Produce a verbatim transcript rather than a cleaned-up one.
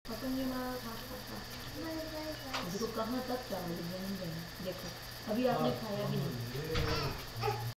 अपन ये मारा खा खा खा देखो कहाँ तक चावल बन गए। देखो अभी आपने खाया भी नहीं।